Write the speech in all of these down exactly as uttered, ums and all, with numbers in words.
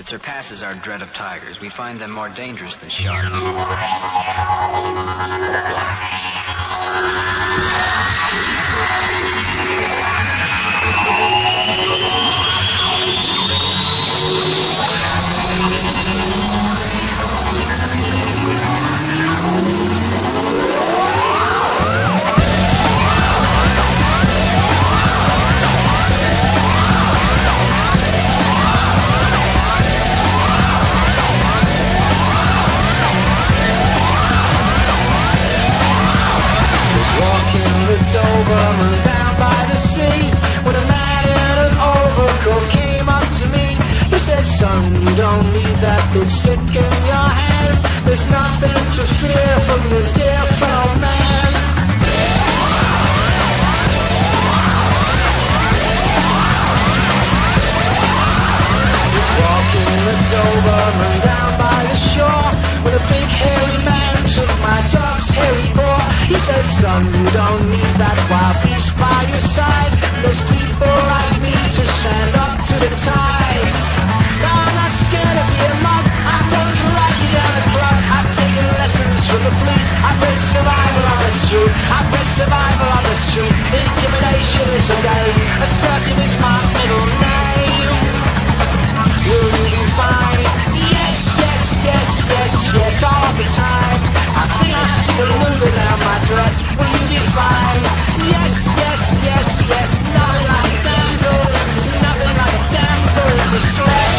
It surpasses our dread of tigers. We find them more dangerous than sharks. Doberman down by the sea, when a man in an overcoat came up to me. He said, son, you don't need that big stick in your hand. There's nothing to fear from the dear fellow man. He's walking the Doberman down by the shore, when a big hairy man took my dog's hairy paw. He said, son, you don't need that wild beast by your side. There's people like me to stand up to the tide. No, I'm not scared of being mugged. I'm going to ride you down the club. I've taken lessons from the police. I've read survival on the street. I've read survival on the street. Intimidation is the game. Assertive is my middle name. Will you be fine? Yes, yes, yes, yes, yes, all the time. I think I'll stick a loser down my dress. Will you be fine? Yes, yes, yes, yes. Nothing like a damsel. Nothing like a damsel in distress.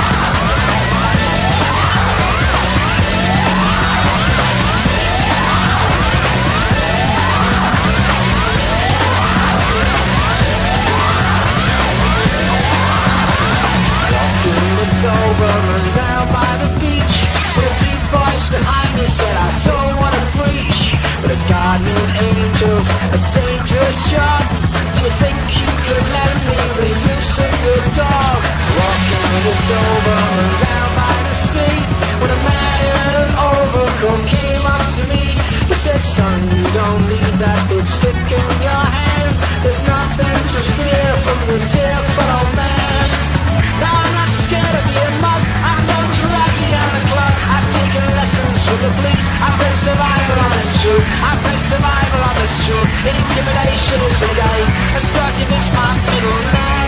Walking the Doberman down by the beach, with a deep voice behind me said, I don't want to preach, but a guardian angel's a dangerous job. Do you think you could lend me the use of your dog? Walking the Doberman down by the sea, when a man in an overcoat came up to me. He said, son, you don't need that big stick in your hand. There's nothing to fear from the dear fellow man. No, I'm not scared of being mugged. I'm going to ride you down the club. I've taken lessons from the police. I've read survival on the street. I've read survival on the street. Intimidation is the game. Assertive is my middle name.